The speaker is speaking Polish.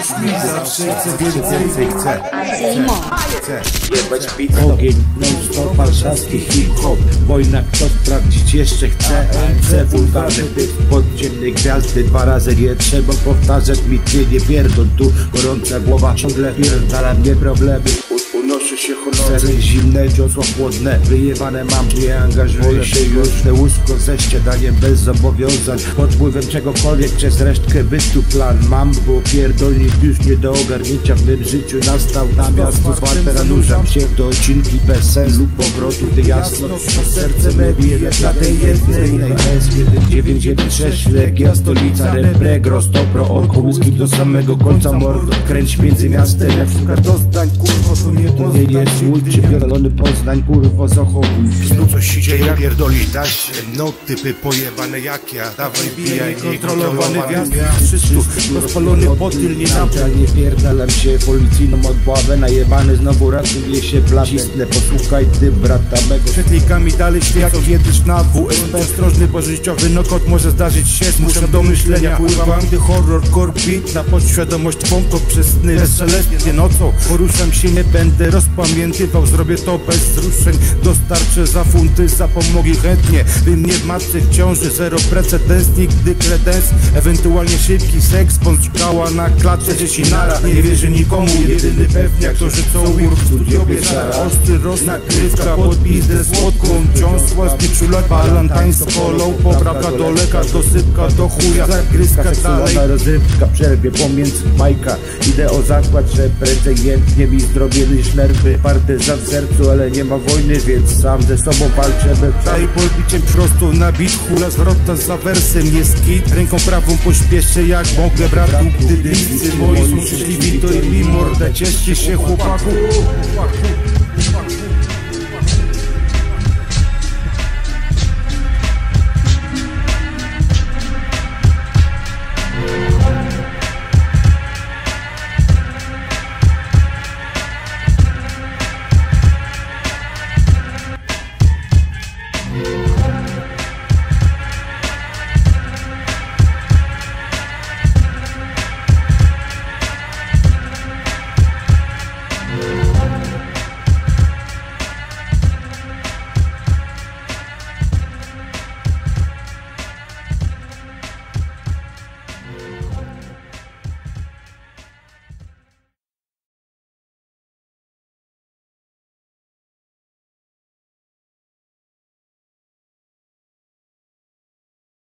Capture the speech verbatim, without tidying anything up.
mi zawsze chcę więcej, chcę, chcę, Jebać pizza. Ogień, non-stop, warszawski hip-hop. Wojna, kto sprawdzić jeszcze chce. Chcę wulgarny typ, podziemnej gwiazdy. Dwa razy nie trzeba powtarzać mi, ty nie pierdol tu. Gorąca głowa ciągle pierdala mnie problemy. Unoszę się honorem, zimne, ciosła chłodne. Wyjebane mam, nie angażuję się już. Te łóżko ze śniadaniem bez zobowiązań. Pod wpływem czegokolwiek przez resztkę bytu plan mam. Bo pierdolnik już nie do ogarnięcia w tym życiu nastał. Na miasto warte nanurzam się do odcinki bez sensu powrotu. Gdy jasno, serce me bije dla tej jednej S jeden dziewięć jeden sześć, Legia, stolica, Repregro, Stopro, od Kołyski do samego końca mordo. Kręć między miastem, jak szukasz doznań, kurwo, to nie to nie jest mój przypierdolony Poznań, kurwo, zachowuj. Tu coś się dzieje, pierdoli, dać się. No typy pojebane jak ja. Dawaj bijaj, niekontrolowany wjazd. Wszystko, rozpalony potyl, nie naprzód. Nie pierdalam się policyjną odbławę. Najebany znowu ratuje się blacisnę. Posłuchaj ty brata mego. Świetlikami dalej światło, jedziesz na W S P. Ostrożny, bo życiowy nokot może zdarzyć się. Muszę do myślenia, pływam, gdy horror, korbit. Na podświadomość pąko przez sny. Bezszelestnie nocą poruszam się, nie będę rozpamiętywał. Zrobię to bez wzruszeń. Dostarczę za funty, zapomogi chętnie. By mnie w matce w ciąży, zero precedens, nigdy kredens. Ewentualnie szybki seks, bądź kała na klatce, dzieci nara. Nie wierzy nikomu, jedyny pewniak to, że co urw w studio wieczara. Ostry roz, nakrywka, podpis ze słodką. Ciąsła z pieczula, balantań z kolą. Poprawka do leka, dosypka do chuja. Zagryzka dalej. Rozrywka przerwie pomiędzy bajka. Idę o zakład, że prędzej jętnie mi zdrowie niż nerwy. Partyzan w sercu, ale nie ma wojny, więc sam ze sobą walczę. Daj podbiciem prosto na bit, hula zwrotna za wersem jest kit. Ręką prawą pośpieszę jak mogę bratu. Gdy bliscy moi są szczęśliwi, to i mi mordę. Cieszcie się chłopaku.